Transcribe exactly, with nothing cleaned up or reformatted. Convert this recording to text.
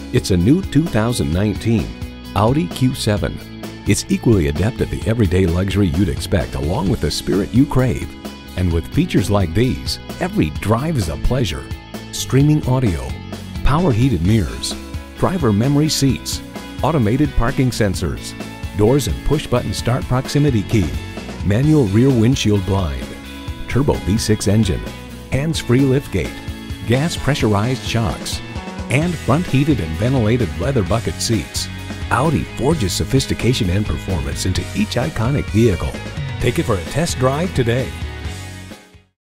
It's a new two thousand nineteen Audi Q seven. It's equally adept at the everyday luxury you'd expect, along with the spirit you crave. And with features like these, every drive is a pleasure. Streaming audio, power heated mirrors, driver memory seats, automated parking sensors, doors and push button start proximity key, manual rear windshield blind, turbo V six engine, hands-free liftgate, gas pressurized shocks, and front heated and ventilated leather bucket seats. Audi forges sophistication and performance into each iconic vehicle. Take it for a test drive today.